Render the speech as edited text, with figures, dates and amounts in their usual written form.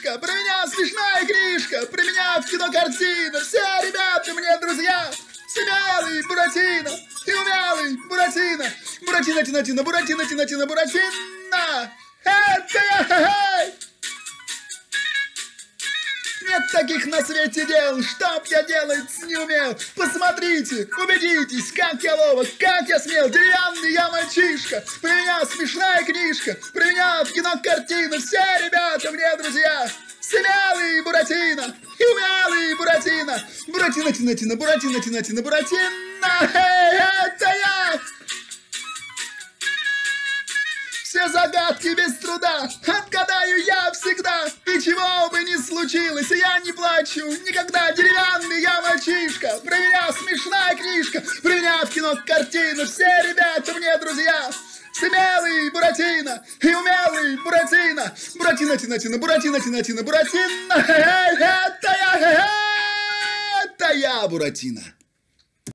книжка, про меня смешная книжка, про меня в кино картина. Все ребята мне друзья, смелый Буратино и умелый Буратино. Буратино, Тино, Буратино, Тино, Буратино. Это я, хе-хей! Нет таких на свете дел, чтоб я делать не умел. Посмотрите, убедитесь, как я ловок, как я смел. Деревянный я мальчишка, про меня смешная книжка, про меня в кино картина. Все ребята мне друзья, смелый Буратино и умелый Буратино. Буратино, Тино, Буратино, Тино, Буратино. Это я! Все загадки без труда отгадаю я всегда. И чего бы ни случилось, я не плачу никогда. Деревянный я мальчишка, про меня смешная книжка, про меня в кино картина. Все ребята мне друзья, смелый Буратино и умелый Буратино. Буратино, Тино, Буратино, Тино, Буратино. Это я, Буратино.